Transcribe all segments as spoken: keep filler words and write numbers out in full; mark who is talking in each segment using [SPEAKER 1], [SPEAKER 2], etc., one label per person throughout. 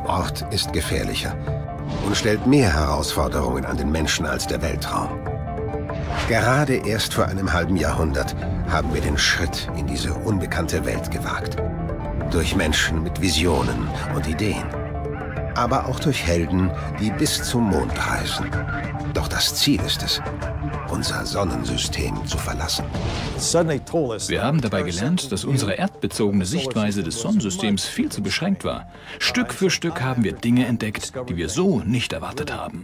[SPEAKER 1] Ort ist gefährlicher und stellt mehr Herausforderungen an den Menschen als der Weltraum. Gerade erst vor einem halben Jahrhundert haben wir den Schritt in diese unbekannte Welt gewagt. Durch Menschen mit Visionen und Ideen. Aber auch durch Helden, die bis zum Mond reisen. Doch das Ziel ist es, unser Sonnensystem zu verlassen.
[SPEAKER 2] Wir haben dabei gelernt, dass unsere erdbezogene Sichtweise des Sonnensystems viel zu beschränkt war. Stück für Stück haben wir Dinge entdeckt, die wir so nicht erwartet haben.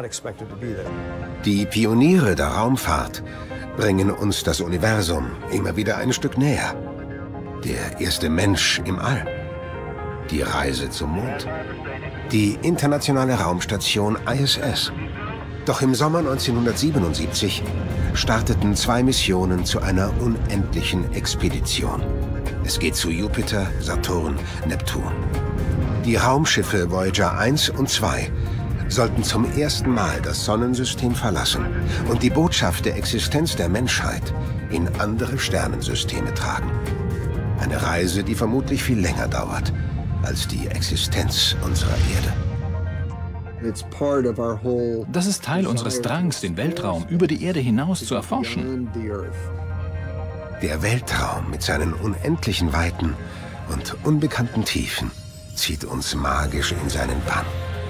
[SPEAKER 1] Die Pioniere der Raumfahrt bringen uns das Universum immer wieder ein Stück näher. Der erste Mensch im All. Die Reise zum Mond. Die internationale Raumstation I S S. Doch im Sommer neunzehnhundertsiebenundsiebzig starteten zwei Missionen zu einer unendlichen Expedition. Es geht zu Jupiter, Saturn, Neptun. Die Raumschiffe Voyager eins und zwei sollten zum ersten Mal das Sonnensystem verlassen und die Botschaft der Existenz der Menschheit in andere Sternensysteme tragen. Eine Reise, die vermutlich viel länger dauert als die Existenz unserer Erde.
[SPEAKER 2] Das ist Teil unseres Drangs, den Weltraum über die Erde hinaus zu erforschen.
[SPEAKER 1] Der Weltraum mit seinen unendlichen Weiten und unbekannten Tiefen zieht uns magisch in seinen Bann.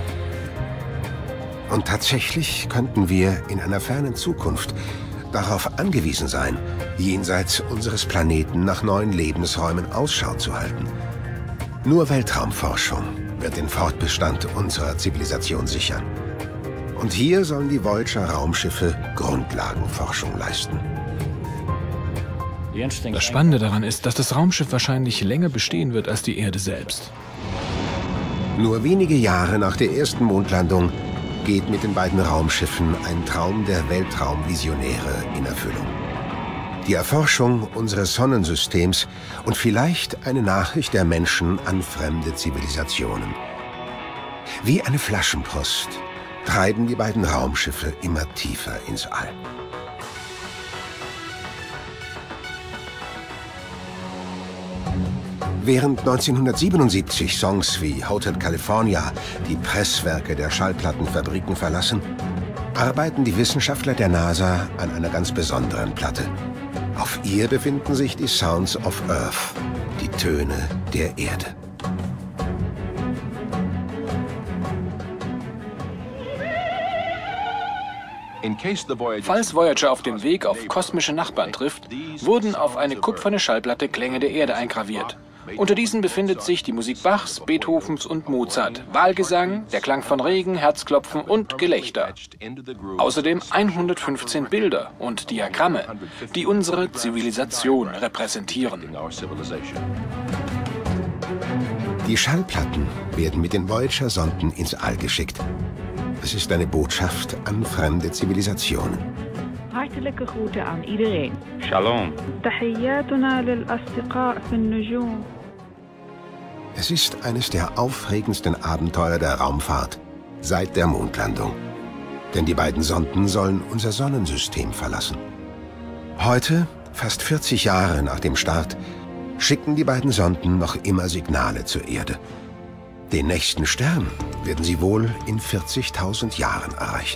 [SPEAKER 1] Und tatsächlich könnten wir in einer fernen Zukunft darauf angewiesen sein, jenseits unseres Planeten nach neuen Lebensräumen Ausschau zu halten. Nur Weltraumforschung wird den Fortbestand unserer Zivilisation sichern. Und hier sollen die Voyager-Raumschiffe Grundlagenforschung leisten.
[SPEAKER 2] Das Spannende daran ist, dass das Raumschiff wahrscheinlich länger bestehen wird als die Erde selbst.
[SPEAKER 1] Nur wenige Jahre nach der ersten Mondlandung geht mit den beiden Raumschiffen ein Traum der Weltraumvisionäre in Erfüllung. Die Erforschung unseres Sonnensystems und vielleicht eine Nachricht der Menschen an fremde Zivilisationen. Wie eine Flaschenpost treiben die beiden Raumschiffe immer tiefer ins All. Während neunzehnhundertsiebenundsiebzig Songs wie Hotel California die Presswerke der Schallplattenfabriken verlassen, arbeiten die Wissenschaftler der NASA an einer ganz besonderen Platte. Auf ihr befinden sich die Sounds of Earth, die Töne der Erde.
[SPEAKER 2] Falls Voyager auf dem Weg auf kosmische Nachbarn trifft, wurden auf eine kupferne Schallplatte Klänge der Erde eingraviert. Unter diesen befindet sich die Musik Bachs, Beethovens und Mozart, Wahlgesang, der Klang von Regen, Herzklopfen und Gelächter. Außerdem hundertfünfzehn Bilder und Diagramme, die unsere Zivilisation repräsentieren.
[SPEAKER 1] Die Schallplatten werden mit den Voyager-Sonden ins All geschickt. Es ist eine Botschaft an fremde Zivilisationen.
[SPEAKER 3] Hartelijke Groeten aan iedereen.
[SPEAKER 4] Shalom.
[SPEAKER 3] تحياتنا للأصدقاء في النجوم.
[SPEAKER 1] Es ist eines der aufregendsten Abenteuer der Raumfahrt seit der Mondlandung. Denn die beiden Sonden sollen unser Sonnensystem verlassen. Heute, fast vierzig Jahre nach dem Start, schicken die beiden Sonden noch immer Signale zur Erde. Den nächsten Stern werden sie wohl in vierzigtausend Jahren erreichen.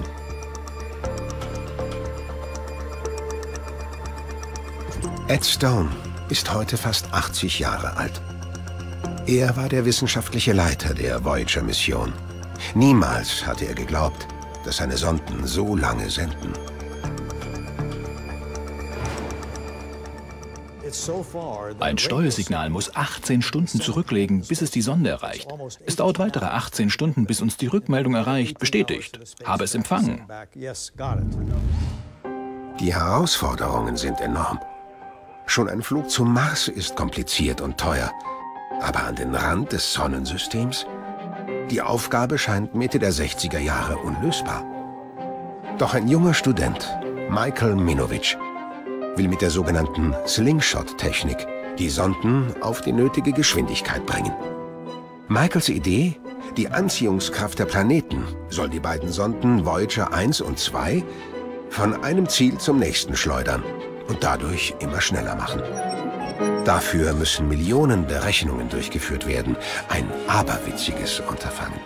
[SPEAKER 1] Ed Stone ist heute fast achtzig Jahre alt. Er war der wissenschaftliche Leiter der Voyager-Mission. Niemals hatte er geglaubt, dass seine Sonden so lange senden.
[SPEAKER 2] Ein Steuersignal muss achtzehn Stunden zurücklegen, bis es die Sonde erreicht. Es dauert weitere achtzehn Stunden, bis uns die Rückmeldung erreicht, bestätigt. Habe es empfangen.
[SPEAKER 1] Die Herausforderungen sind enorm. Schon ein Flug zum Mars ist kompliziert und teuer. Aber an den Rand des Sonnensystems? Die Aufgabe scheint Mitte der sechziger Jahre unlösbar. Doch ein junger Student, Michael Minovich, will mit der sogenannten Slingshot-Technik die Sonden auf die nötige Geschwindigkeit bringen. Michaels Idee? Die Anziehungskraft der Planeten soll die beiden Sonden Voyager eins und zwei von einem Ziel zum nächsten schleudern und dadurch immer schneller machen. Dafür müssen Millionen Berechnungen durchgeführt werden. Ein aberwitziges Unterfangen.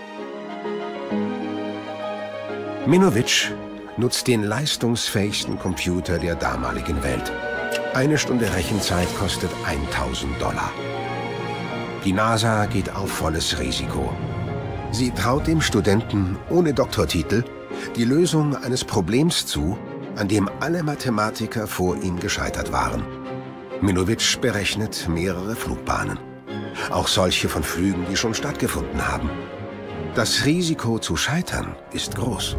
[SPEAKER 1] Minovich nutzt den leistungsfähigsten Computer der damaligen Welt. Eine Stunde Rechenzeit kostet tausend Dollar. Die NASA geht auf volles Risiko. Sie traut dem Studenten ohne Doktortitel die Lösung eines Problems zu, an dem alle Mathematiker vor ihm gescheitert waren. Minovich berechnet mehrere Flugbahnen. Auch solche von Flügen, die schon stattgefunden haben. Das Risiko zu scheitern ist groß.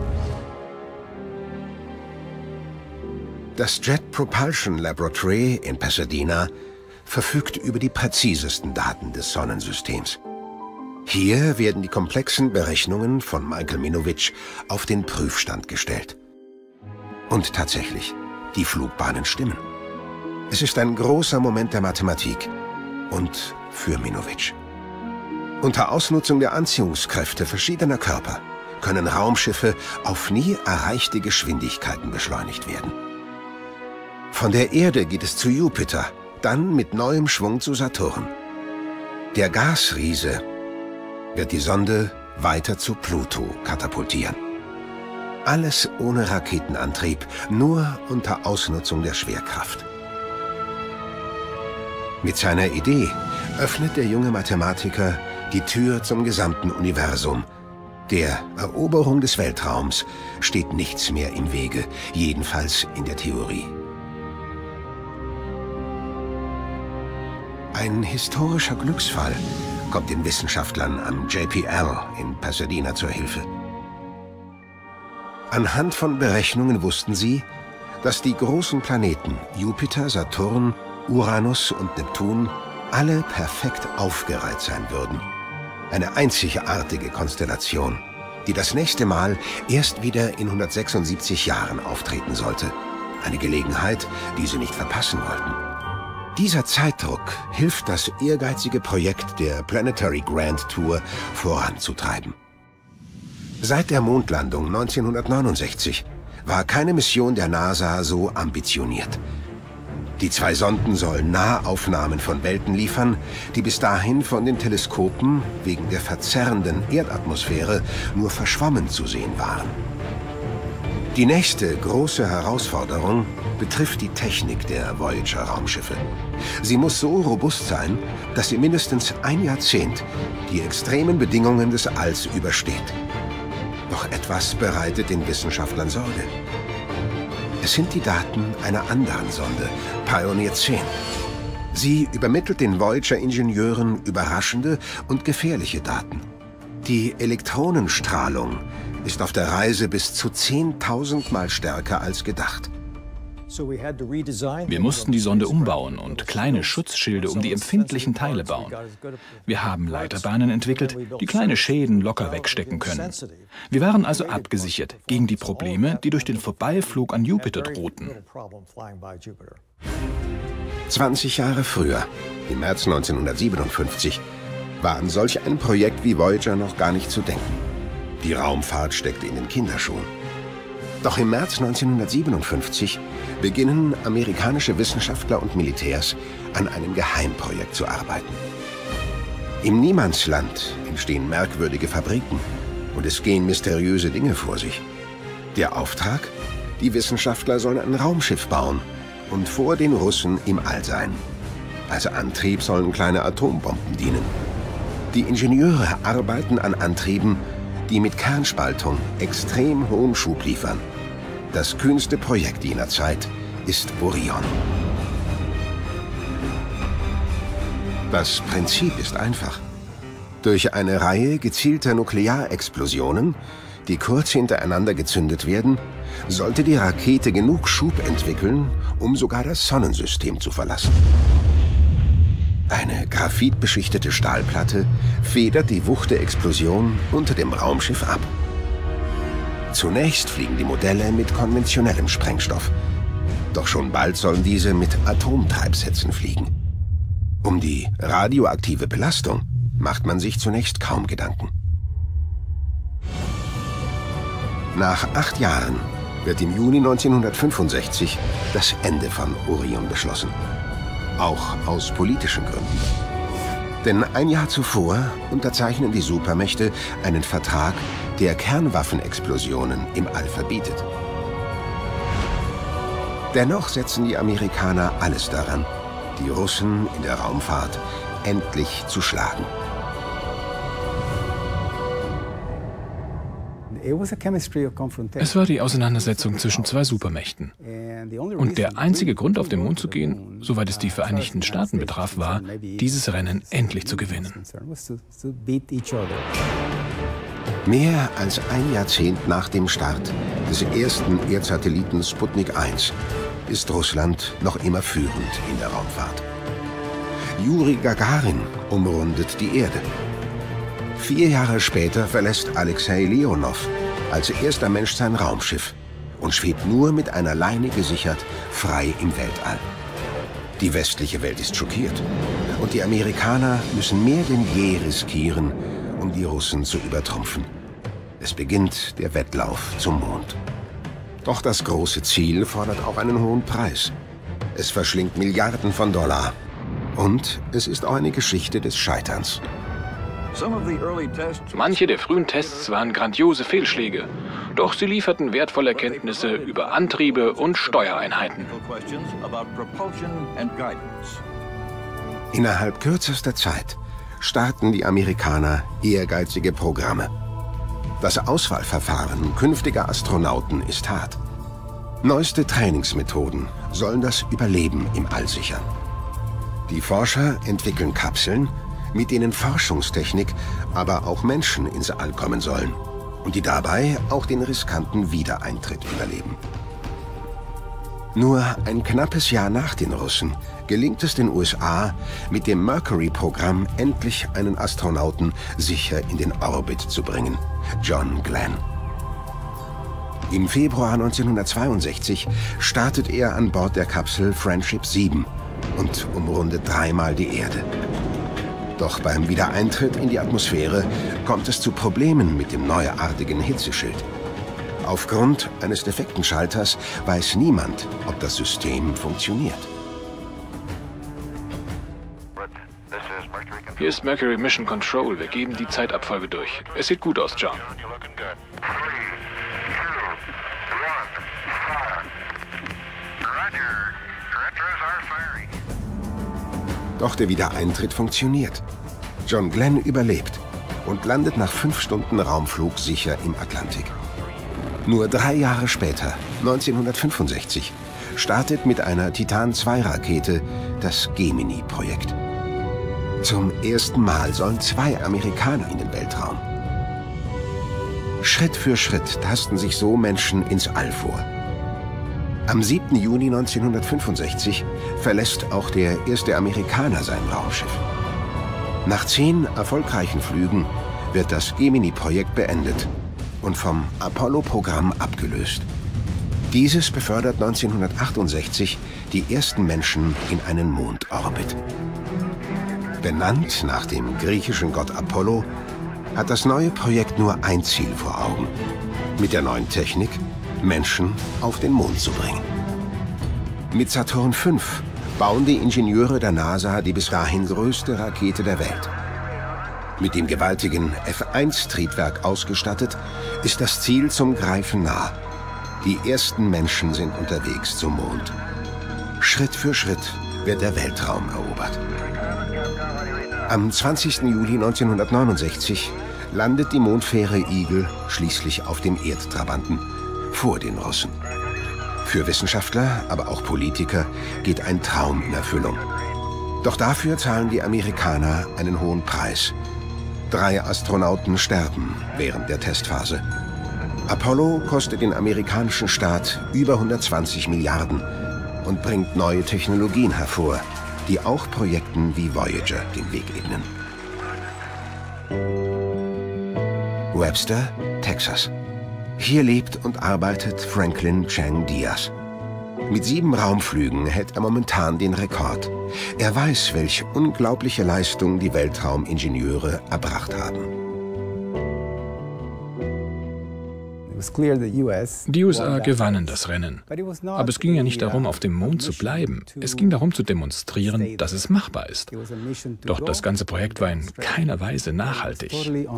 [SPEAKER 1] Das Jet Propulsion Laboratory in Pasadena verfügt über die präzisesten Daten des Sonnensystems. Hier werden die komplexen Berechnungen von Michael Minovich auf den Prüfstand gestellt. Und tatsächlich, die Flugbahnen stimmen. Es ist ein großer Moment der Mathematik und für Minovich. Unter Ausnutzung der Anziehungskräfte verschiedener Körper können Raumschiffe auf nie erreichte Geschwindigkeiten beschleunigt werden. Von der Erde geht es zu Jupiter, dann mit neuem Schwung zu Saturn. Der Gasriese wird die Sonde weiter zu Pluto katapultieren. Alles ohne Raketenantrieb, nur unter Ausnutzung der Schwerkraft. Mit seiner Idee öffnet der junge Mathematiker die Tür zum gesamten Universum. Der Eroberung des Weltraums steht nichts mehr im Wege, jedenfalls in der Theorie. Ein historischer Glücksfall kommt den Wissenschaftlern am J P L in Pasadena zur Hilfe. Anhand von Berechnungen wussten sie, dass die großen Planeten Jupiter, Saturn, Uranus und Neptun alle perfekt aufgereiht sein würden. Eine einzigartige Konstellation, die das nächste Mal erst wieder in hundertsechsundsiebzig Jahren auftreten sollte. Eine Gelegenheit, die sie nicht verpassen wollten. Dieser Zeitdruck hilft, das ehrgeizige Projekt der Planetary Grand Tour voranzutreiben. Seit der Mondlandung neunzehnhundertneunundsechzig war keine Mission der NASA so ambitioniert. Die zwei Sonden sollen Nahaufnahmen von Welten liefern, die bis dahin von den Teleskopen wegen der verzerrenden Erdatmosphäre nur verschwommen zu sehen waren. Die nächste große Herausforderung betrifft die Technik der Voyager-Raumschiffe. Sie muss so robust sein, dass sie mindestens ein Jahrzehnt die extremen Bedingungen des Alls übersteht. Doch etwas bereitet den Wissenschaftlern Sorge. Es sind die Daten einer anderen Sonde, Pioneer zehn. Sie übermittelt den Voyager-Ingenieuren überraschende und gefährliche Daten. Die Elektronenstrahlung ist auf der Reise bis zu zehntausend Mal stärker als gedacht.
[SPEAKER 2] Wir mussten die Sonde umbauen und kleine Schutzschilde um die empfindlichen Teile bauen. Wir haben Leiterbahnen entwickelt, die kleine Schäden locker wegstecken können. Wir waren also abgesichert gegen die Probleme, die durch den Vorbeiflug an Jupiter drohten.
[SPEAKER 1] zwanzig Jahre früher, im März neunzehnhundertsiebenundfünfzig, war an solch einem Projekt wie Voyager noch gar nicht zu denken. Die Raumfahrt steckte in den Kinderschuhen. Doch im März neunzehnhundertsiebenundfünfzig beginnen amerikanische Wissenschaftler und Militärs an einem Geheimprojekt zu arbeiten. Im Niemandsland entstehen merkwürdige Fabriken und es gehen mysteriöse Dinge vor sich. Der Auftrag? Die Wissenschaftler sollen ein Raumschiff bauen und vor den Russen im All sein. Als Antrieb sollen kleine Atombomben dienen. Die Ingenieure arbeiten an Antrieben, die mit Kernspaltung extrem hohen Schub liefern. Das kühnste Projekt jener Zeit ist Orion. Das Prinzip ist einfach. Durch eine Reihe gezielter Nuklearexplosionen, die kurz hintereinander gezündet werden, sollte die Rakete genug Schub entwickeln, um sogar das Sonnensystem zu verlassen. Eine graphitbeschichtete Stahlplatte federt die Wucht der Explosion unter dem Raumschiff ab. Zunächst fliegen die Modelle mit konventionellem Sprengstoff. Doch schon bald sollen diese mit Atomtreibsätzen fliegen. Um die radioaktive Belastung macht man sich zunächst kaum Gedanken. Nach acht Jahren wird im Juni neunzehnhundertfünfundsechzig das Ende von Orion beschlossen. auch aus politischen Gründen. Denn ein Jahr zuvor unterzeichnen die Supermächte einen Vertrag, der Kernwaffenexplosionen im All verbietet. Dennoch setzen die Amerikaner alles daran, die Russen in der Raumfahrt endlich zu schlagen.
[SPEAKER 2] Es war die Auseinandersetzung zwischen zwei Supermächten. Und der einzige Grund, auf den Mond zu gehen, soweit es die Vereinigten Staaten betraf, war, dieses Rennen endlich zu gewinnen.
[SPEAKER 1] Mehr als ein Jahrzehnt nach dem Start des ersten Erdsatelliten Sputnik eins ist Russland noch immer führend in der Raumfahrt. Juri Gagarin umrundet die Erde. Vier Jahre später verlässt Alexei Leonow als erster Mensch sein Raumschiff und schwebt nur mit einer Leine gesichert frei im Weltall. Die westliche Welt ist schockiert und die Amerikaner müssen mehr denn je riskieren, um die Russen zu übertrumpfen. Es beginnt der Wettlauf zum Mond. Doch das große Ziel fordert auch einen hohen Preis. Es verschlingt Milliarden von Dollar. Und es ist auch eine Geschichte des Scheiterns.
[SPEAKER 2] Manche der frühen Tests waren grandiose Fehlschläge, doch sie lieferten wertvolle Erkenntnisse über Antriebe und Steuereinheiten.
[SPEAKER 1] Innerhalb kürzester Zeit starten die Amerikaner ehrgeizige Programme. Das Auswahlverfahren künftiger Astronauten ist hart. Neueste Trainingsmethoden sollen das Überleben im All sichern. Die Forscher entwickeln Kapseln, mit denen Forschungstechnik, aber auch Menschen ins All kommen sollen und die dabei auch den riskanten Wiedereintritt überleben. Nur ein knappes Jahr nach den Russen gelingt es den U S A, mit dem Mercury-Programm endlich einen Astronauten sicher in den Orbit zu bringen, John Glenn. Im Februar neunzehnhundertzweiundsechzig startet er an Bord der Kapsel Friendship sieben und umrundet dreimal die Erde. Doch beim Wiedereintritt in die Atmosphäre kommt es zu Problemen mit dem neuartigen Hitzeschild. Aufgrund eines defekten Schalters weiß niemand, ob das System funktioniert.
[SPEAKER 2] Hier ist Mercury Mission Control. Wir geben die Zeitabfolge durch. Es sieht gut aus, John.
[SPEAKER 1] Doch der Wiedereintritt funktioniert. John Glenn überlebt und landet nach fünf Stunden Raumflug sicher im Atlantik. Nur drei Jahre später, neunzehnhundertfünfundsechzig, startet mit einer Titan zwei Rakete das Gemini-Projekt. Zum ersten Mal sollen zwei Amerikaner in den Weltraum. Schritt für Schritt tasten sich so Menschen ins All vor. Am siebten Juni neunzehnhundertfünfundsechzig verlässt auch der erste Amerikaner sein Raumschiff. Nach zehn erfolgreichen Flügen wird das Gemini-Projekt beendet und vom Apollo-Programm abgelöst. Dieses befördert neunzehnhundertachtundsechzig die ersten Menschen in einen Mondorbit. Benannt nach dem griechischen Gott Apollo, hat das neue Projekt nur ein Ziel vor Augen: mit der neuen Technik Menschen auf den Mond zu bringen. Mit Saturn fünf bauen die Ingenieure der NASA die bis dahin größte Rakete der Welt. Mit dem gewaltigen F eins Triebwerk ausgestattet, ist das Ziel zum Greifen nah. Die ersten Menschen sind unterwegs zum Mond. Schritt für Schritt wird der Weltraum erobert. Am zwanzigsten Juli neunzehnhundertneunundsechzig landet die Mondfähre Eagle schließlich auf dem Erdtrabanten, vor den Russen. Für Wissenschaftler, aber auch Politiker geht ein Traum in Erfüllung. Doch dafür zahlen die Amerikaner einen hohen Preis. Drei Astronauten sterben während der Testphase. Apollo kostet den amerikanischen Staat über hundertzwanzig Milliarden und bringt neue Technologien hervor, die auch Projekten wie Voyager den Weg ebnen. Webster, Texas. Hier lebt und arbeitet Franklin Chang Diaz. Mit sieben Raumflügen hält er momentan den Rekord. Er weiß, welche unglaubliche Leistung die Weltraumingenieure erbracht haben.
[SPEAKER 2] Die U S A gewannen das Rennen. Aber es ging ja nicht darum, auf dem Mond zu bleiben. Es ging darum zu demonstrieren, dass es machbar ist. Doch das ganze Projekt war in keiner Weise nachhaltig.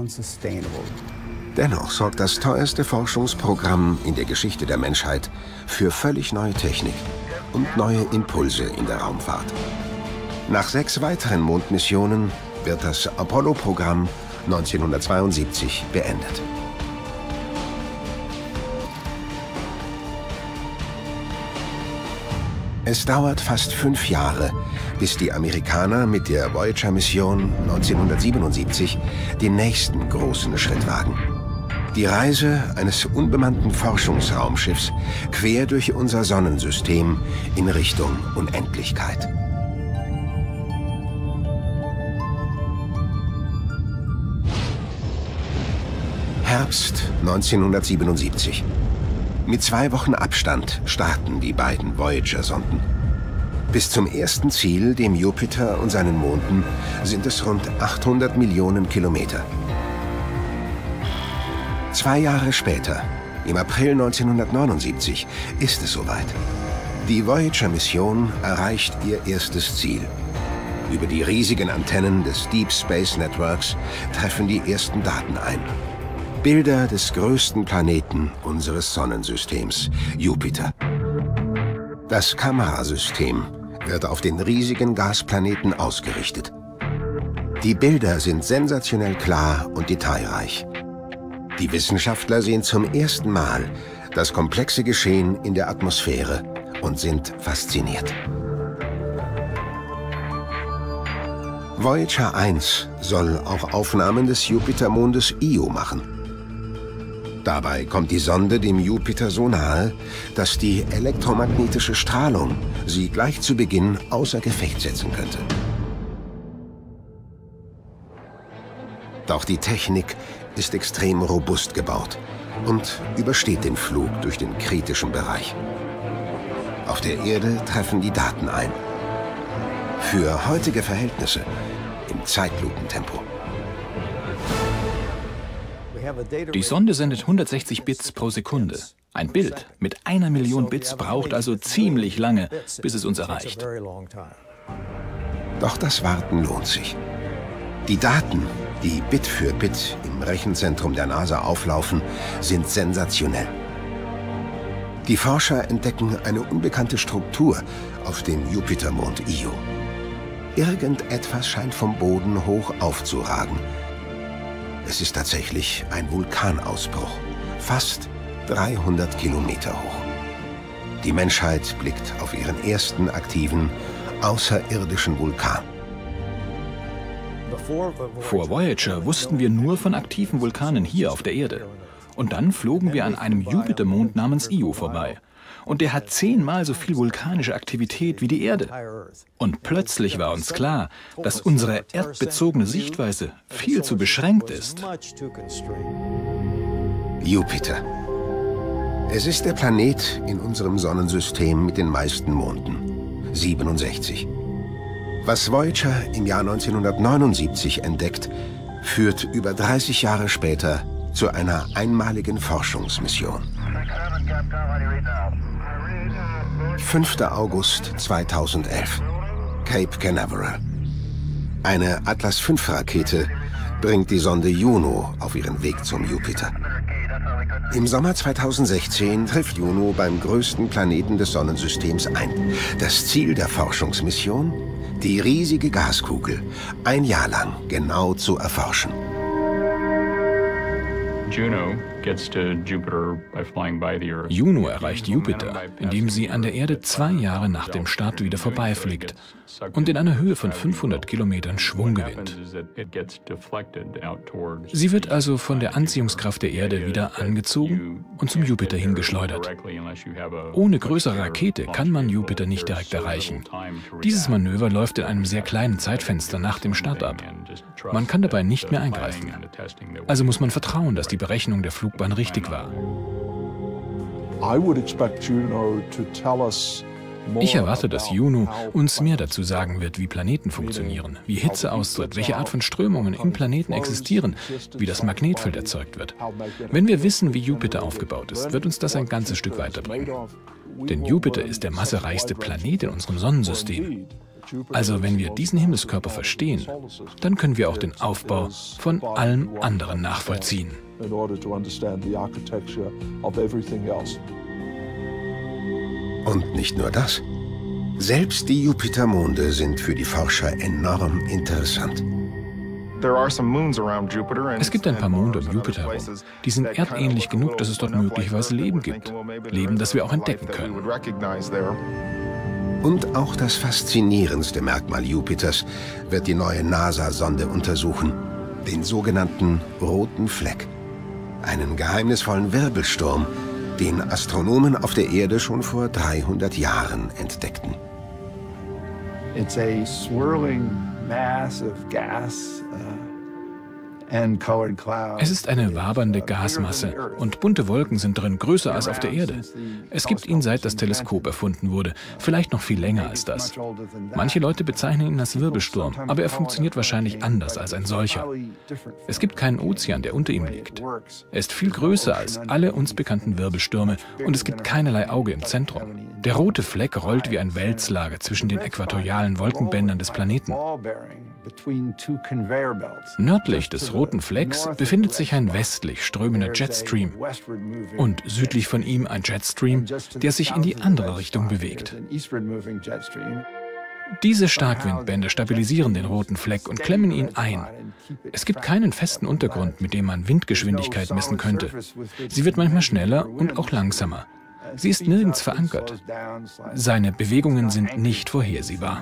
[SPEAKER 1] Dennoch sorgt das teuerste Forschungsprogramm in der Geschichte der Menschheit für völlig neue Technik und neue Impulse in der Raumfahrt. Nach sechs weiteren Mondmissionen wird das Apollo-Programm neunzehnhundertzweiundsiebzig beendet. Es dauert fast fünf Jahre, bis die Amerikaner mit der Voyager-Mission neunzehnhundertsiebenundsiebzig den nächsten großen Schritt wagen. Die Reise eines unbemannten Forschungsraumschiffs quer durch unser Sonnensystem in Richtung Unendlichkeit. Herbst neunzehnhundertsiebenundsiebzig. Mit zwei Wochen Abstand starten die beiden Voyager-Sonden. Bis zum ersten Ziel, dem Jupiter und seinen Monden, sind es rund achthundert Millionen Kilometer. Zwei Jahre später, im April neunzehnhundertneunundsiebzig, ist es soweit. Die Voyager-Mission erreicht ihr erstes Ziel. Über die riesigen Antennen des Deep Space Networks treffen die ersten Daten ein. Bilder des größten Planeten unseres Sonnensystems, Jupiter. Das Kamerasystem wird auf den riesigen Gasplaneten ausgerichtet. Die Bilder sind sensationell klar und detailreich. Die Wissenschaftler sehen zum ersten Mal das komplexe Geschehen in der Atmosphäre und sind fasziniert. Voyager eins soll auch Aufnahmen des Jupitermondes Io machen. Dabei kommt die Sonde dem Jupiter so nahe, dass die elektromagnetische Strahlung sie gleich zu Beginn außer Gefecht setzen könnte. Doch die Technik ist extrem robust gebaut und übersteht den Flug durch den kritischen Bereich. Auf der Erde treffen die Daten ein. Für heutige Verhältnisse im Zeitlupentempo.
[SPEAKER 2] Die Sonde sendet hundertsechzig Bits pro Sekunde. Ein Bild mit einer Million Bits braucht also ziemlich lange, bis es uns erreicht.
[SPEAKER 1] Doch das Warten lohnt sich. Die Daten, die Bit für Bit im Rechenzentrum der NASA auflaufen, sind sensationell. Die Forscher entdecken eine unbekannte Struktur auf dem Jupitermond Io. Irgendetwas scheint vom Boden hoch aufzuragen. Es ist tatsächlich ein Vulkanausbruch, fast dreihundert Kilometer hoch. Die Menschheit blickt auf ihren ersten aktiven, außerirdischen Vulkan.
[SPEAKER 2] Vor Voyager wussten wir nur von aktiven Vulkanen hier auf der Erde. Und dann flogen wir an einem Jupitermond namens Io vorbei. Und der hat zehnmal so viel vulkanische Aktivität wie die Erde. Und plötzlich war uns klar, dass unsere erdbezogene Sichtweise viel zu beschränkt ist.
[SPEAKER 1] Jupiter. Es ist der Planet in unserem Sonnensystem mit den meisten Monden, siebenundsechzig. Was Voyager im Jahr neunzehnhundertneunundsiebzig entdeckt, führt über dreißig Jahre später zu einer einmaligen Forschungsmission. fünfter August zweitausendelf, Cape Canaveral. Eine Atlas fünf Rakete bringt die Sonde Juno auf ihren Weg zum Jupiter. Im Sommer zweitausendsechzehn trifft Juno beim größten Planeten des Sonnensystems ein. Das Ziel der Forschungsmission? Die riesige Gaskugel, ein Jahr lang genau zu erforschen.
[SPEAKER 2] Juno erreicht Jupiter, indem sie an der Erde zwei Jahre nach dem Start wieder vorbeifliegt und in einer Höhe von fünfhundert Kilometern Schwung gewinnt. Sie wird also von der Anziehungskraft der Erde wieder angezogen und zum Jupiter hingeschleudert. Ohne größere Rakete kann man Jupiter nicht direkt erreichen. Dieses Manöver läuft in einem sehr kleinen Zeitfenster nach dem Start ab. Man kann dabei nicht mehr eingreifen. Also muss man vertrauen, dass die Berechnung der Flugbahn richtig war. Ich erwarte, dass Juno uns mehr dazu sagen wird, wie Planeten funktionieren, wie Hitze austritt, welche Art von Strömungen im Planeten existieren, wie das Magnetfeld erzeugt wird. Wenn wir wissen, wie Jupiter aufgebaut ist, wird uns das ein ganzes Stück weiterbringen. Denn Jupiter ist der massereichste Planet in unserem Sonnensystem. Also wenn wir diesen Himmelskörper verstehen, dann können wir auch den Aufbau von allem anderen nachvollziehen.
[SPEAKER 1] Und nicht nur das. Selbst die Jupitermonde sind für die Forscher enorm interessant.
[SPEAKER 2] Es gibt ein paar Monde um Jupiter herum. Die sind erdähnlich genug, dass es dort möglicherweise Leben gibt. Leben, das wir auch entdecken können.
[SPEAKER 1] Und auch das faszinierendste Merkmal Jupiters wird die neue NASA-Sonde untersuchen. Den sogenannten Roten Fleck. Einen geheimnisvollen Wirbelsturm, den Astronomen auf der Erde schon vor dreihundert Jahren entdeckten.
[SPEAKER 4] It's a swirling mass of gas.
[SPEAKER 2] Es ist eine wabernde Gasmasse und bunte Wolken sind drin, größer als auf der Erde. Es gibt ihn, seit das Teleskop erfunden wurde, vielleicht noch viel länger als das. Manche Leute bezeichnen ihn als Wirbelsturm, aber er funktioniert wahrscheinlich anders als ein solcher. Es gibt keinen Ozean, der unter ihm liegt. Er ist viel größer als alle uns bekannten Wirbelstürme und es gibt keinerlei Auge im Zentrum. Der rote Fleck rollt wie ein Wälzlager zwischen den äquatorialen Wolkenbändern des Planeten. Nördlich des roten Flecks befindet sich ein westlich strömender Jetstream und südlich von ihm ein Jetstream, der sich in die andere Richtung bewegt. Diese Starkwindbänder stabilisieren den roten Fleck und klemmen ihn ein. Es gibt keinen festen Untergrund, mit dem man Windgeschwindigkeit messen könnte. Sie wird manchmal schneller und auch langsamer. Sie ist nirgends verankert. Seine Bewegungen sind nicht vorhersehbar.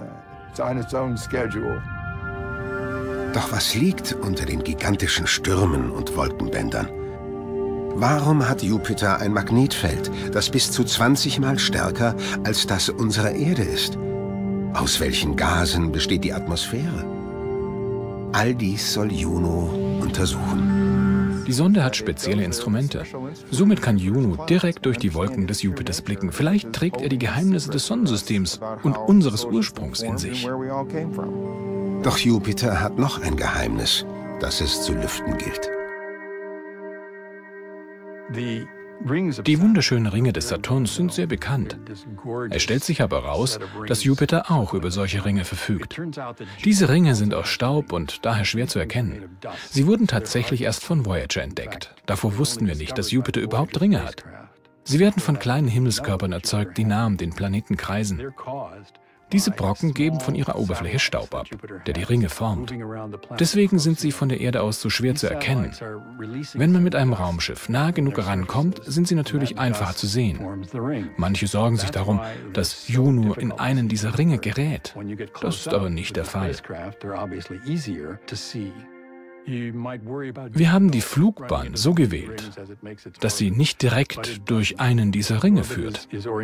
[SPEAKER 1] Doch was liegt unter den gigantischen Stürmen und Wolkenbändern? Warum hat Jupiter ein Magnetfeld, das bis zu zwanzig Mal stärker als das unserer Erde ist? Aus welchen Gasen besteht die Atmosphäre? All dies soll Juno untersuchen.
[SPEAKER 2] Die Sonde hat spezielle Instrumente. Somit kann Juno direkt durch die Wolken des Jupiters blicken. Vielleicht trägt er die Geheimnisse des Sonnensystems und unseres Ursprungs in sich.
[SPEAKER 1] Doch Jupiter hat noch ein Geheimnis, das es zu lüften gilt.
[SPEAKER 2] Die wunderschönen Ringe des Saturns sind sehr bekannt. Es stellt sich aber heraus, dass Jupiter auch über solche Ringe verfügt. Diese Ringe sind aus Staub und daher schwer zu erkennen. Sie wurden tatsächlich erst von Voyager entdeckt. Davor wussten wir nicht, dass Jupiter überhaupt Ringe hat. Sie werden von kleinen Himmelskörpern erzeugt, die nah um den Planeten kreisen. Diese Brocken geben von ihrer Oberfläche Staub ab, der die Ringe formt. Deswegen sind sie von der Erde aus so schwer zu erkennen. Wenn man mit einem Raumschiff nah genug herankommt, sind sie natürlich einfacher zu sehen. Manche sorgen sich darum, dass Juno in einen dieser Ringe gerät. Das ist aber nicht der Fall. Wir haben die Flugbahn so gewählt, dass sie nicht direkt durch einen dieser Ringe führt.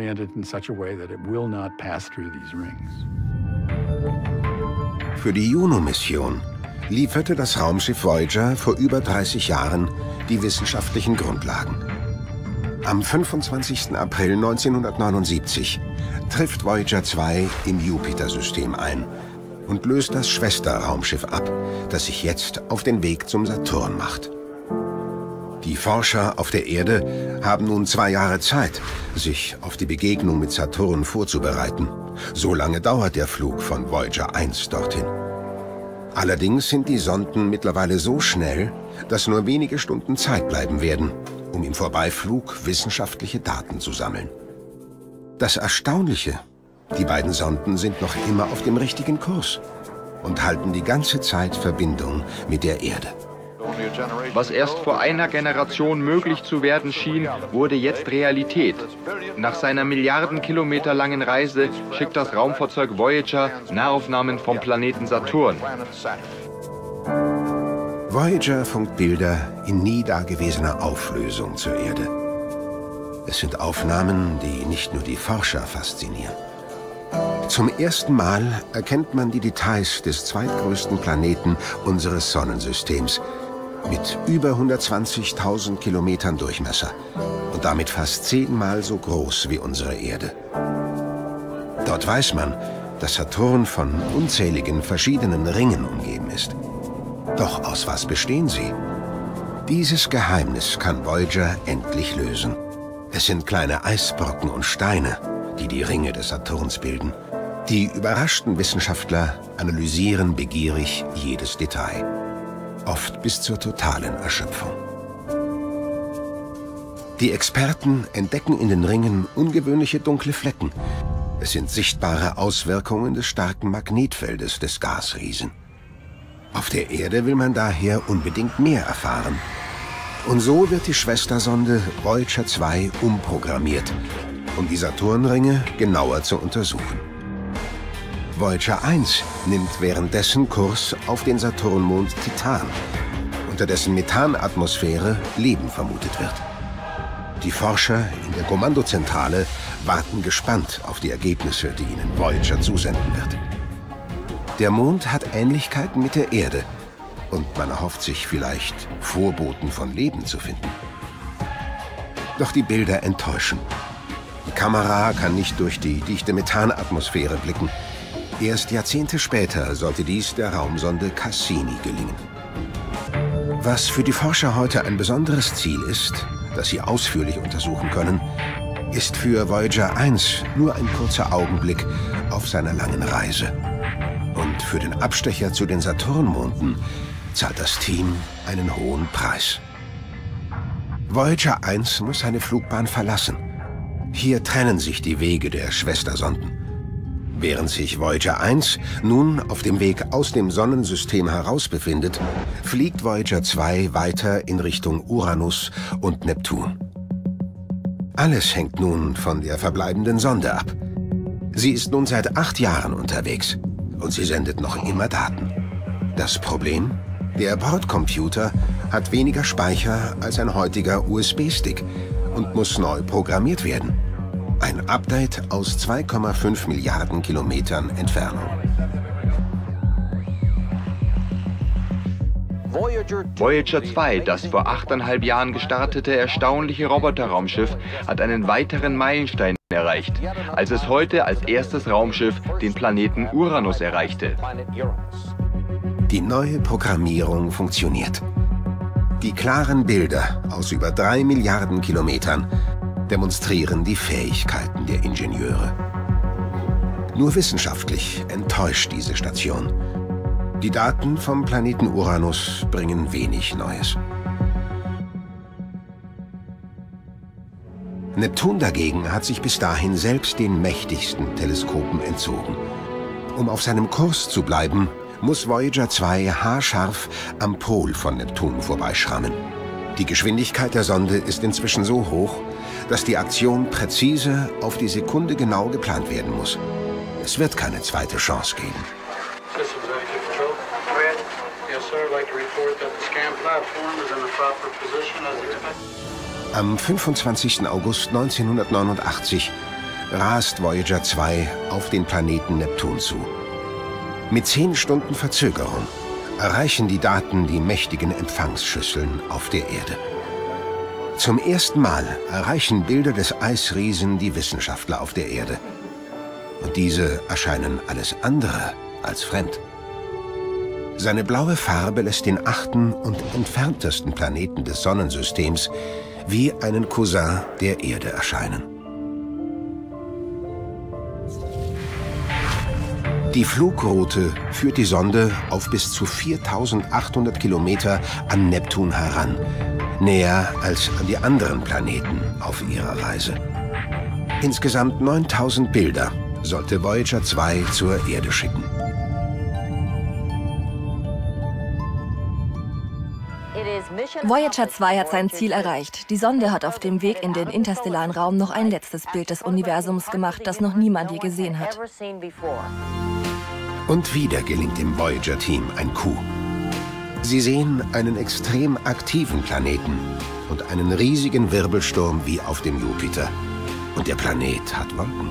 [SPEAKER 1] Für die Juno-Mission lieferte das Raumschiff Voyager vor über dreißig Jahren die wissenschaftlichen Grundlagen. Am fünfundzwanzigsten April neunzehnhundertneunundsiebzig trifft Voyager zwei im Jupiter-System ein und löst das Schwesterraumschiff ab, das sich jetzt auf den Weg zum Saturn macht. Die Forscher auf der Erde haben nun zwei Jahre Zeit, sich auf die Begegnung mit Saturn vorzubereiten. So lange dauert der Flug von Voyager eins dorthin. Allerdings sind die Sonden mittlerweile so schnell, dass nur wenige Stunden Zeit bleiben werden, um im Vorbeiflug wissenschaftliche Daten zu sammeln. Das Erstaunliche: Die beiden Sonden sind noch immer auf dem richtigen Kurs und halten die ganze Zeit Verbindung mit der Erde.
[SPEAKER 5] Was erst vor einer Generation möglich zu werden schien, wurde jetzt Realität. Nach seiner Milliarden Kilometer langen Reise schickt das Raumfahrzeug Voyager Nahaufnahmen vom Planeten Saturn.
[SPEAKER 1] Voyager funkt Bilder in nie dagewesener Auflösung zur Erde. Es sind Aufnahmen, die nicht nur die Forscher faszinieren. Zum ersten Mal erkennt man die Details des zweitgrößten Planeten unseres Sonnensystems mit über hundertzwanzigtausend Kilometern Durchmesser und damit fast zehnmal so groß wie unsere Erde. Dort weiß man, dass Saturn von unzähligen verschiedenen Ringen umgeben ist. Doch aus was bestehen sie? Dieses Geheimnis kann Voyager endlich lösen. Es sind kleine Eisbrocken und Steine, die die Ringe des Saturns bilden. Die überraschten Wissenschaftler analysieren begierig jedes Detail, oft bis zur totalen Erschöpfung. Die Experten entdecken in den Ringen ungewöhnliche dunkle Flecken. Es sind sichtbare Auswirkungen des starken Magnetfeldes des Gasriesen. Auf der Erde will man daher unbedingt mehr erfahren. Und so wird die Schwestersonde Voyager zwei umprogrammiert, um die Saturnringe genauer zu untersuchen. Voyager eins nimmt währenddessen Kurs auf den Saturnmond Titan, unter dessen Methanatmosphäre Leben vermutet wird. Die Forscher in der Kommandozentrale warten gespannt auf die Ergebnisse, die ihnen Voyager zusenden wird. Der Mond hat Ähnlichkeiten mit der Erde und man erhofft sich vielleicht, Vorboten von Leben zu finden. Doch die Bilder enttäuschen. Die Kamera kann nicht durch die dichte Methanatmosphäre blicken. Erst Jahrzehnte später sollte dies der Raumsonde Cassini gelingen. Was für die Forscher heute ein besonderes Ziel ist, das sie ausführlich untersuchen können, ist für Voyager eins nur ein kurzer Augenblick auf seiner langen Reise. Und für den Abstecher zu den Saturnmonden zahlt das Team einen hohen Preis. Voyager eins muss seine Flugbahn verlassen. Hier trennen sich die Wege der Schwestersonden. Während sich Voyager eins nun auf dem Weg aus dem Sonnensystem heraus befindet, fliegt Voyager zwei weiter in Richtung Uranus und Neptun. Alles hängt nun von der verbleibenden Sonde ab. Sie ist nun seit acht Jahren unterwegs und sie sendet noch immer Daten. Das Problem? Der Bordcomputer hat weniger Speicher als ein heutiger U S B-Stick und muss neu programmiert werden. Ein Update aus zwei Komma fünf Milliarden Kilometern Entfernung.
[SPEAKER 5] Voyager zwei, das vor achteinhalb Jahren gestartete erstaunliche Roboterraumschiff, hat einen weiteren Meilenstein erreicht, als es heute als erstes Raumschiff den Planeten Uranus erreichte.
[SPEAKER 1] Die neue Programmierung funktioniert. Die klaren Bilder aus über drei Milliarden Kilometern demonstrieren die Fähigkeiten der Ingenieure. Nur wissenschaftlich enttäuscht diese Station. Die Daten vom Planeten Uranus bringen wenig Neues. Neptun dagegen hat sich bis dahin selbst den mächtigsten Teleskopen entzogen. Um auf seinem Kurs zu bleiben, muss Voyager zwei haarscharf am Pol von Neptun vorbeischrammen. Die Geschwindigkeit der Sonde ist inzwischen so hoch, dass die Aktion präzise auf die Sekunde genau geplant werden muss. Es wird keine zweite Chance geben. Am fünfundzwanzigsten August neunzehnhundertneunundachtzig rast Voyager zwei auf den Planeten Neptun zu. Mit zehn Stunden Verzögerung erreichen die Daten die mächtigen Empfangsschüsseln auf der Erde. Zum ersten Mal erreichen Bilder des Eisriesen die Wissenschaftler auf der Erde. Und diese erscheinen alles andere als fremd. Seine blaue Farbe lässt den achten und entferntesten Planeten des Sonnensystems wie einen Cousin der Erde erscheinen. Die Flugroute führt die Sonde auf bis zu viertausendachthundert Kilometer an Neptun heran, näher als an die anderen Planeten auf ihrer Reise. Insgesamt neuntausend Bilder sollte Voyager zwei zur Erde schicken.
[SPEAKER 6] Voyager zwei hat sein Ziel erreicht. Die Sonde hat auf dem Weg in den interstellaren Raum noch ein letztes Bild des Universums gemacht, das noch niemand je gesehen hat.
[SPEAKER 1] Und wieder gelingt dem Voyager-Team ein Coup. Sie sehen einen extrem aktiven Planeten und einen riesigen Wirbelsturm wie auf dem Jupiter. Und der Planet hat Wolken.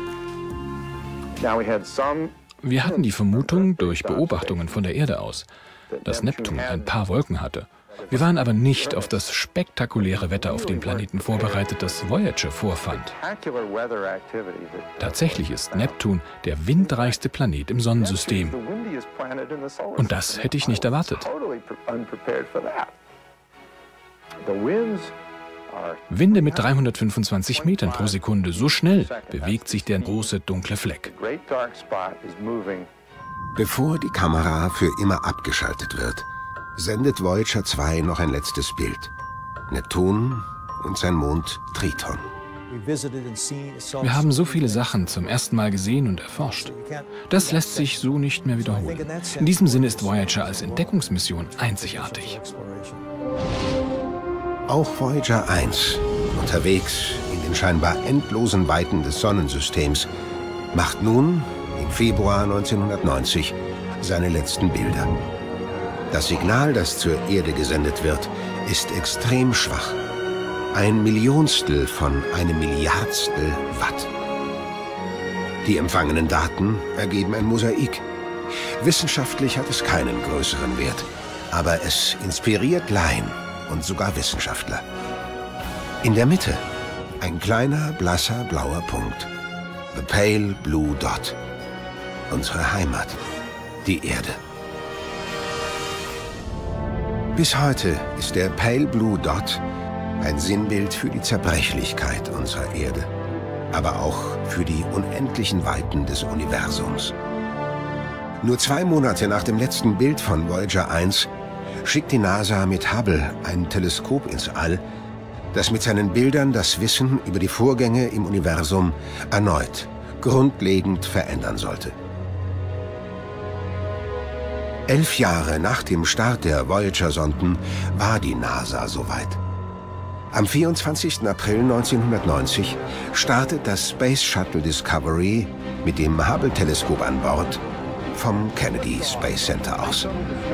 [SPEAKER 2] Wir hatten die Vermutung durch Beobachtungen von der Erde aus, dass Neptun ein paar Wolken hatte. Wir waren aber nicht auf das spektakuläre Wetter auf dem Planeten vorbereitet, das Voyager vorfand. Tatsächlich ist Neptun der windreichste Planet im Sonnensystem. Und das hätte ich nicht erwartet. Winde mit dreihundertfünfundzwanzig Metern pro Sekunde. So schnell bewegt sich der große dunkle Fleck.
[SPEAKER 1] Bevor die Kamera für immer abgeschaltet wird, sendet Voyager zwei noch ein letztes Bild. Neptun und sein Mond Triton.
[SPEAKER 2] Wir haben so viele Sachen zum ersten Mal gesehen und erforscht. Das lässt sich so nicht mehr wiederholen. In diesem Sinne ist Voyager als Entdeckungsmission einzigartig.
[SPEAKER 1] Auch Voyager eins, unterwegs in den scheinbar endlosen Weiten des Sonnensystems, macht nun im Februar neunzehnhundertneunzig seine letzten Bilder. Das Signal, das zur Erde gesendet wird, ist extrem schwach. Ein Millionstel von einem Milliardstel Watt. Die empfangenen Daten ergeben ein Mosaik. Wissenschaftlich hat es keinen größeren Wert, aber es inspiriert Laien und sogar Wissenschaftler. In der Mitte ein kleiner, blasser, blauer Punkt. The Pale Blue Dot. Unsere Heimat, die Erde. Bis heute ist der Pale Blue Dot ein Sinnbild für die Zerbrechlichkeit unserer Erde, aber auch für die unendlichen Weiten des Universums. Nur zwei Monate nach dem letzten Bild von Voyager eins schickt die NASA mit Hubble ein Teleskop ins All, das mit seinen Bildern das Wissen über die Vorgänge im Universum erneut, grundlegend verändern sollte. Elf Jahre nach dem Start der Voyager-Sonden war die NASA soweit. Am vierundzwanzigsten April neunzehnhundertneunzig startet das Space Shuttle Discovery mit dem Hubble-Teleskop an Bord vom Kennedy Space Center aus.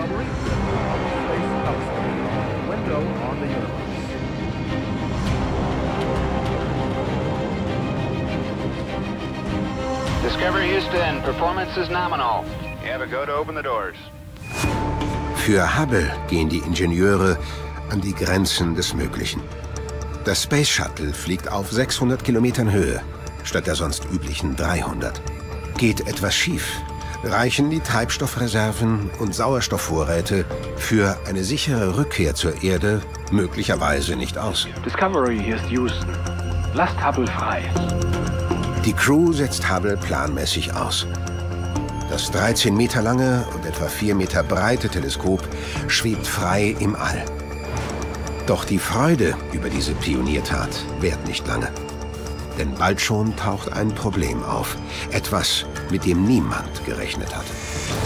[SPEAKER 7] Discovery Houston, performance is nominal. You have a go to open the doors.
[SPEAKER 1] Für Hubble gehen die Ingenieure an die Grenzen des Möglichen. Das Space Shuttle fliegt auf sechshundert Kilometern Höhe, statt der sonst üblichen dreihundert. Geht etwas schief, reichen die Treibstoffreserven und Sauerstoffvorräte für eine sichere Rückkehr zur Erde möglicherweise nicht aus.
[SPEAKER 2] Discovery, hier ist Houston. Lasst Hubble frei.
[SPEAKER 1] Die Crew setzt Hubble planmäßig aus. Das dreizehn Meter lange und etwa vier Meter breite Teleskop schwebt frei im All. Doch die Freude über diese Pioniertat währt nicht lange. Denn bald schon taucht ein Problem auf. Etwas, mit dem niemand gerechnet hatte.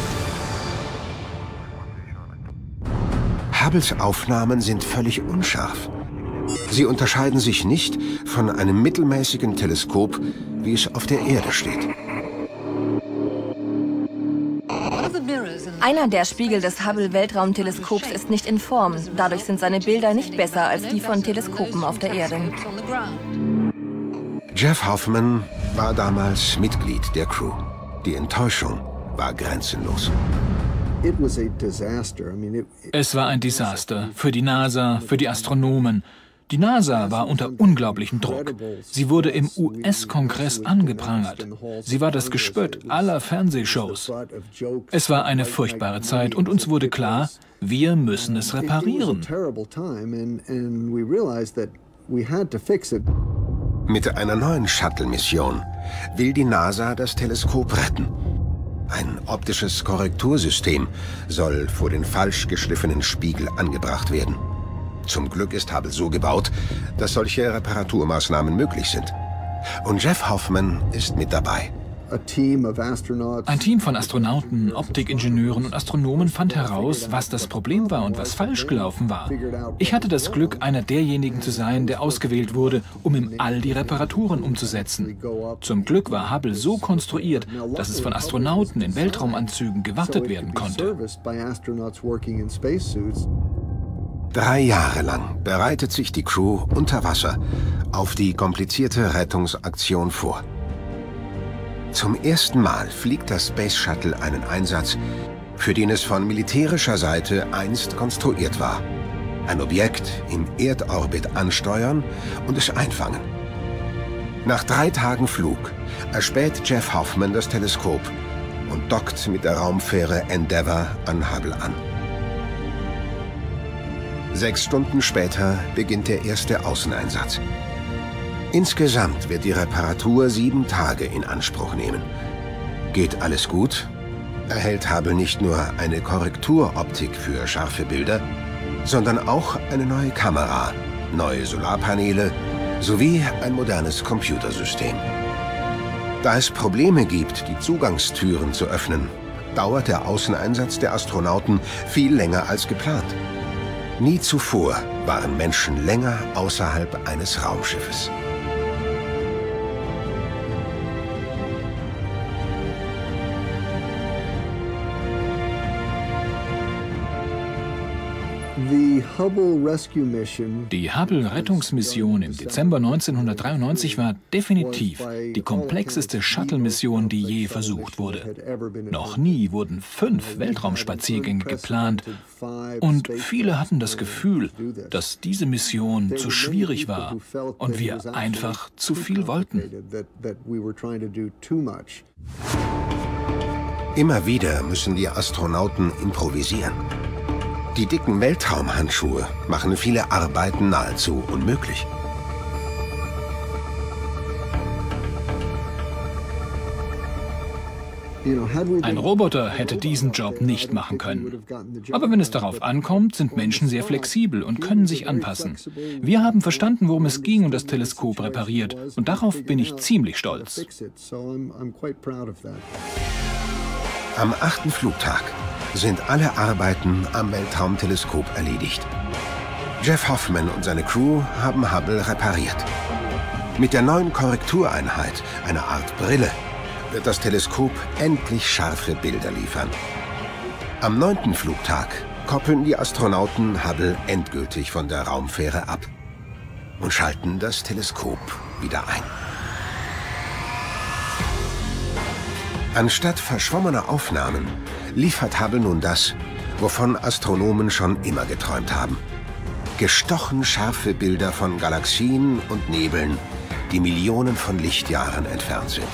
[SPEAKER 1] Hubbles Aufnahmen sind völlig unscharf. Sie unterscheiden sich nicht von einem mittelmäßigen Teleskop, wie es auf der Erde steht.
[SPEAKER 6] Einer der Spiegel des Hubble-Weltraumteleskops ist nicht in Form. Dadurch sind seine Bilder nicht besser als die von Teleskopen auf der Erde.
[SPEAKER 1] Jeff Hoffman war damals Mitglied der Crew. Die Enttäuschung war grenzenlos.
[SPEAKER 2] Es war ein Desaster für die NASA, für die Astronomen. Die NASA war unter unglaublichem Druck. Sie wurde im U S-Kongress angeprangert. Sie war das Gespött aller Fernsehshows. Es war eine furchtbare Zeit und uns wurde klar, wir müssen es reparieren.
[SPEAKER 1] Mit einer neuen Shuttle-Mission will die NASA das Teleskop retten. Ein optisches Korrektursystem soll vor den falsch geschliffenen Spiegel angebracht werden. Zum Glück ist Hubble so gebaut, dass solche Reparaturmaßnahmen möglich sind. Und Jeff Hoffman ist mit dabei.
[SPEAKER 2] Ein Team von Astronauten, Optikingenieuren und Astronomen fand heraus, was das Problem war und was falsch gelaufen war. Ich hatte das Glück, einer derjenigen zu sein, der ausgewählt wurde, um im All die Reparaturen umzusetzen. Zum Glück war Hubble so konstruiert, dass es von Astronauten in Weltraumanzügen gewartet werden konnte.
[SPEAKER 1] Drei Jahre lang bereitet sich die Crew unter Wasser auf die komplizierte Rettungsaktion vor. Zum ersten Mal fliegt das Space Shuttle einen Einsatz, für den es von militärischer Seite einst konstruiert war. ein Objekt im Erdorbit ansteuern und es einfangen. Nach drei Tagen Flug erspäht Jeff Hoffman das Teleskop und dockt mit der Raumfähre Endeavour an Hubble an. Sechs Stunden später beginnt der erste Außeneinsatz. Insgesamt wird die Reparatur sieben Tage in Anspruch nehmen. Geht alles gut, erhält Hubble nicht nur eine Korrekturoptik für scharfe Bilder, sondern auch eine neue Kamera, neue Solarpaneele sowie ein modernes Computersystem. Da es Probleme gibt, die Zugangstüren zu öffnen, dauert der Außeneinsatz der Astronauten viel länger als geplant. Nie zuvor waren Menschen länger außerhalb eines Raumschiffes.
[SPEAKER 8] Die Hubble-Rettungsmission im Dezember neunzehnhundertdreiundneunzig war definitiv die komplexeste Shuttle-Mission, die je versucht wurde. Noch nie wurden fünf Weltraumspaziergänge geplant und viele hatten das Gefühl, dass diese Mission zu schwierig war und wir einfach zu viel wollten.
[SPEAKER 1] Immer wieder müssen die Astronauten improvisieren. Die dicken Weltraumhandschuhe machen viele Arbeiten nahezu unmöglich.
[SPEAKER 8] Ein Roboter hätte diesen Job nicht machen können. Aber wenn es darauf ankommt, sind Menschen sehr flexibel und können sich anpassen. Wir haben verstanden, worum es ging und das Teleskop repariert. Und darauf bin ich ziemlich stolz.
[SPEAKER 1] Am achten Flugtag sind alle Arbeiten am Weltraumteleskop erledigt. Jeff Hoffman und seine Crew haben Hubble repariert. Mit der neuen Korrektureinheit, einer Art Brille, wird das Teleskop endlich scharfe Bilder liefern. Am neunten Flugtag koppeln die Astronauten Hubble endgültig von der Raumfähre ab und schalten das Teleskop wieder ein. Anstatt verschwommener Aufnahmen liefert Hubble nun das, wovon Astronomen schon immer geträumt haben. Gestochen scharfe Bilder von Galaxien und Nebeln, die Millionen von Lichtjahren entfernt sind.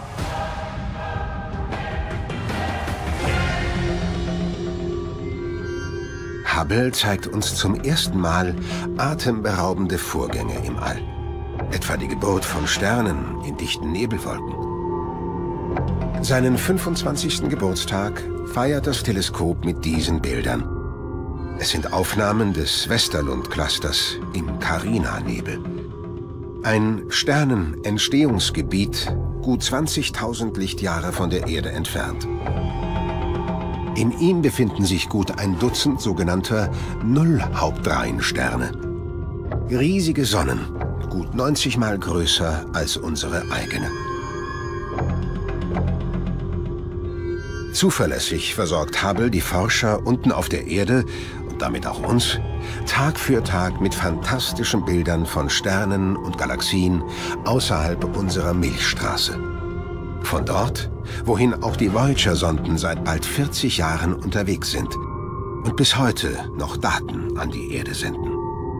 [SPEAKER 1] Hubble zeigt uns zum ersten Mal atemberaubende Vorgänge im All. Etwa die Geburt von Sternen in dichten Nebelwolken. Seinen fünfundzwanzigsten Geburtstag feiert das Teleskop mit diesen Bildern. Es sind Aufnahmen des Westerlund-Clusters im Carina-Nebel. Ein Sternenentstehungsgebiet, gut zwanzigtausend Lichtjahre von der Erde entfernt. In ihm befinden sich gut ein Dutzend sogenannter Null-Hauptreihensterne. Riesige Sonnen, gut neunzig Mal größer als unsere eigene. Zuverlässig versorgt Hubble die Forscher unten auf der Erde und damit auch uns Tag für Tag mit fantastischen Bildern von Sternen und Galaxien außerhalb unserer Milchstraße. Von dort, wohin auch die Voyager-Sonden seit bald vierzig Jahren unterwegs sind und bis heute noch Daten an die Erde senden.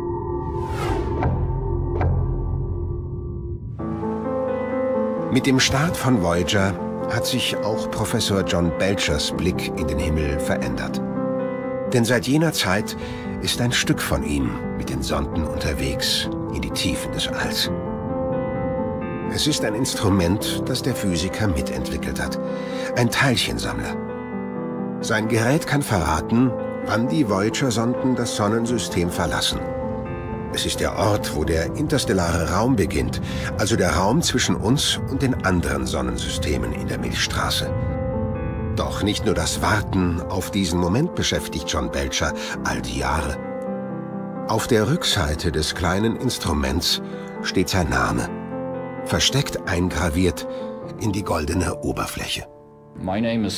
[SPEAKER 1] Mit dem Start von Voyager hat sich auch Professor John Belchers Blick in den Himmel verändert. Denn seit jener Zeit ist ein Stück von ihm mit den Sonden unterwegs in die Tiefen des Alls. Es ist ein Instrument, das der Physiker mitentwickelt hat. Ein Teilchensammler. Sein Gerät kann verraten, wann die Voyager-Sonden das Sonnensystem verlassen. Es ist der Ort, wo der interstellare Raum beginnt, also der Raum zwischen uns und den anderen Sonnensystemen in der Milchstraße. Doch nicht nur das Warten auf diesen Moment beschäftigt John Belcher all die Jahre. Auf der Rückseite des kleinen Instruments steht sein Name, versteckt eingraviert in die goldene Oberfläche.
[SPEAKER 9] Mein Name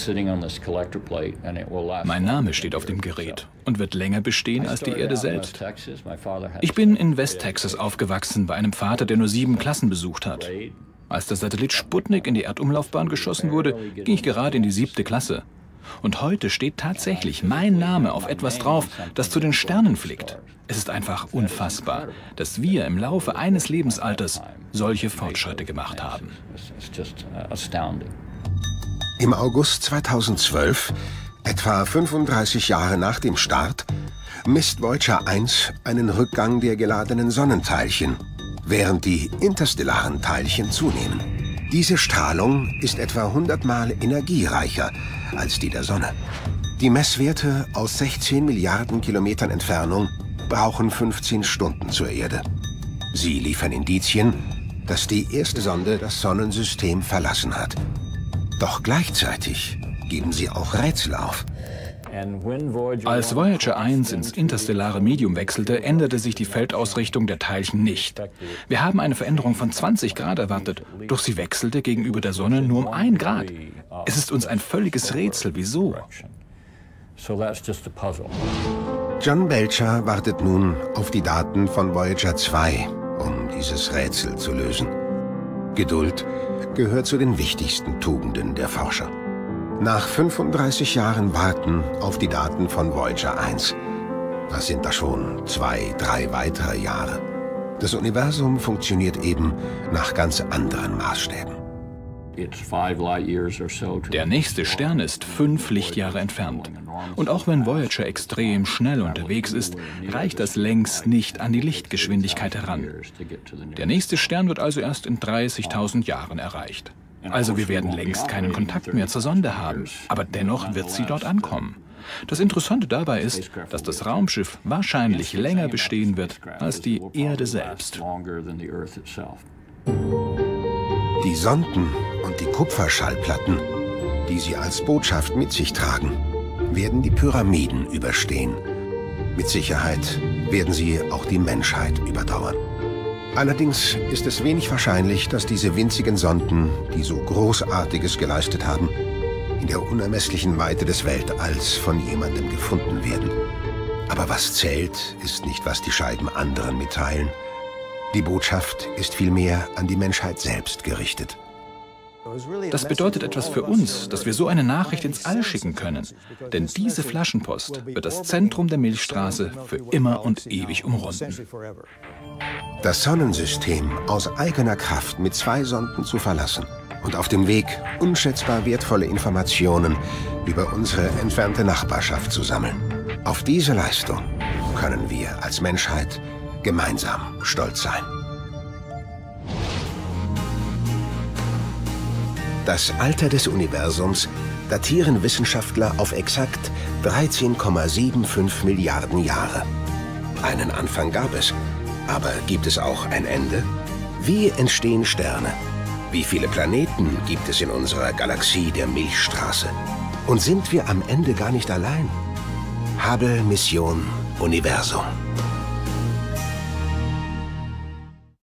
[SPEAKER 9] steht auf dem Gerät und wird länger bestehen als die Erde selbst. Ich bin in West Texas aufgewachsen bei einem Vater, der nur sieben Klassen besucht hat. Als der Satellit Sputnik in die Erdumlaufbahn geschossen wurde, ging ich gerade in die siebte Klasse.
[SPEAKER 8] Und heute steht tatsächlich mein Name auf etwas drauf, das zu den Sternen fliegt. Es ist einfach unfassbar, dass wir im Laufe eines Lebensalters solche Fortschritte gemacht haben.
[SPEAKER 1] Im August zweitausendzwölf, etwa fünfunddreißig Jahre nach dem Start, misst Voyager eins einen Rückgang der geladenen Sonnenteilchen, während die interstellaren Teilchen zunehmen. Diese Strahlung ist etwa hundertmal energiereicher als die der Sonne. Die Messwerte aus sechzehn Milliarden Kilometern Entfernung brauchen fünfzehn Stunden zur Erde. Sie liefern Indizien, dass die erste Sonde das Sonnensystem verlassen hat. Doch gleichzeitig geben sie auch Rätsel auf.
[SPEAKER 8] Als Voyager eins ins interstellare Medium wechselte, änderte sich die Feldausrichtung der Teilchen nicht. Wir haben eine Veränderung von zwanzig Grad erwartet, doch sie wechselte gegenüber der Sonne nur um ein Grad. Es ist uns ein völliges Rätsel, wieso?
[SPEAKER 1] John Belcher wartet nun auf die Daten von Voyager zwei, um dieses Rätsel zu lösen. Geduld gehört zu den wichtigsten Tugenden der Forscher. Nach fünfunddreißig Jahren Warten auf die Daten von Voyager eins, das sind da schon zwei, drei weitere Jahre. Das Universum funktioniert eben nach ganz anderen Maßstäben.
[SPEAKER 8] Der nächste Stern ist fünf Lichtjahre entfernt. Und auch wenn Voyager extrem schnell unterwegs ist, reicht das längst nicht an die Lichtgeschwindigkeit heran. Der nächste Stern wird also erst in dreißigtausend Jahren erreicht. Also wir werden längst keinen Kontakt mehr zur Sonde haben, aber dennoch wird sie dort ankommen. Das Interessante dabei ist, dass das Raumschiff wahrscheinlich länger bestehen wird als die Erde selbst.
[SPEAKER 1] Die Sonden und die Kupferschallplatten, die sie als Botschaft mit sich tragen, werden die Pyramiden überstehen. Mit Sicherheit werden sie auch die Menschheit überdauern. Allerdings ist es wenig wahrscheinlich, dass diese winzigen Sonden, die so Großartiges geleistet haben, in der unermesslichen Weite des Weltalls von jemandem gefunden werden. Aber was zählt, ist nicht, was die Scheiben anderen mitteilen. Die Botschaft ist vielmehr an die Menschheit selbst gerichtet.
[SPEAKER 8] Das bedeutet etwas für uns, dass wir so eine Nachricht ins All schicken können. Denn diese Flaschenpost wird das Zentrum der Milchstraße für immer und ewig umrunden.
[SPEAKER 1] Das Sonnensystem aus eigener Kraft mit zwei Sonden zu verlassen und auf dem Weg unschätzbar wertvolle Informationen über unsere entfernte Nachbarschaft zu sammeln. Auf diese Leistung können wir als Menschheit gemeinsam stolz sein. Das Alter des Universums datieren Wissenschaftler auf exakt dreizehn Komma fünfundsiebzig Milliarden Jahre. Einen Anfang gab es, aber gibt es auch ein Ende? Wie entstehen Sterne? Wie viele Planeten gibt es in unserer Galaxie der Milchstraße? Und sind wir am Ende gar nicht allein? Hubble Mission Universum.